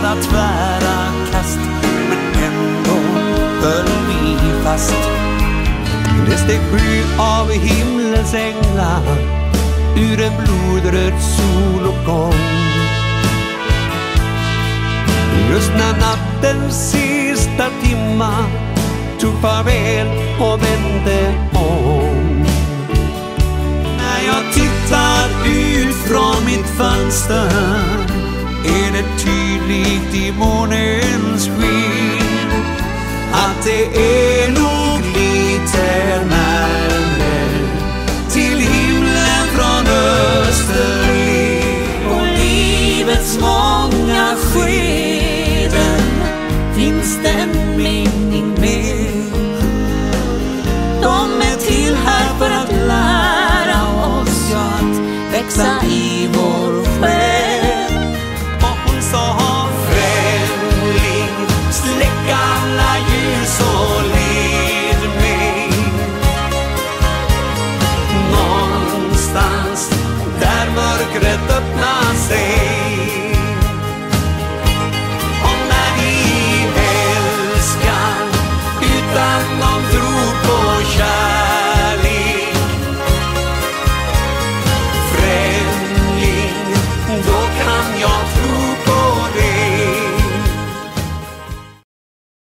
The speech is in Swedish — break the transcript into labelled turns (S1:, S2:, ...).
S1: alla tvära kast, men ändå höll vi fast. Det steg 7 av himlens änglar ur en blodröd soluppgång. Just när nattens sista timma tog farväl och vände om. När jag tittar ut från mitt fönster är det tydligt i månens sken att det är nog lite närmare till himlen från Österlen.
S2: Och livets många skeden finns det en mening med. De är till här för att lära oss att växa i vår själ.
S1: Och hon sa: främling, släck alla ljus och led mig någonstans där mörkret öppnar